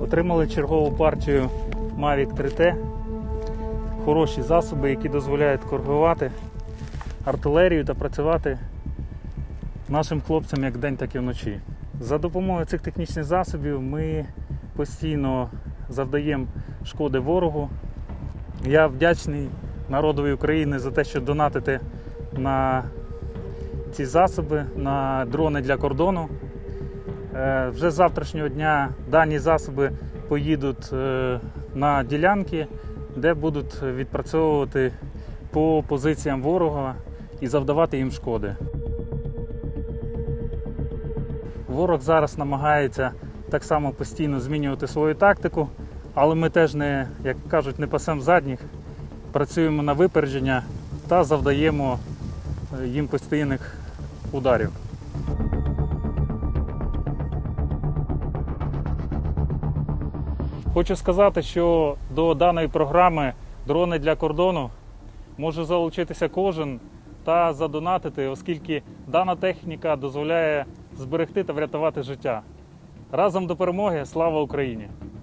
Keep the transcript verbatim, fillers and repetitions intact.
Отримали чергову партію Mavic три T. Хороші засоби, які дозволяють коригувати артилерію та працювати нашим хлопцям як вдень, так і вночі. За допомогою цих технічних засобів ми постійно завдаємо шкоди ворогу. Я вдячний народові України за те, що донатите на ці засоби, на дрони для кордону. Вже з завтрашнього дня дані засоби поїдуть на ділянки, де будуть відпрацьовувати по позиціям ворога і завдавати їм шкоди. Ворог зараз намагається так само постійно змінювати свою тактику, але ми теж, не, як кажуть, не пасемо задніх, працюємо на випередження та завдаємо їм постійних ударів. Хочу сказати, що до даної програми «Дрони для кордону» може залучитися кожен та задонатити, оскільки дана техніка дозволяє зберегти та врятувати життя. Разом до перемоги! Слава Україні!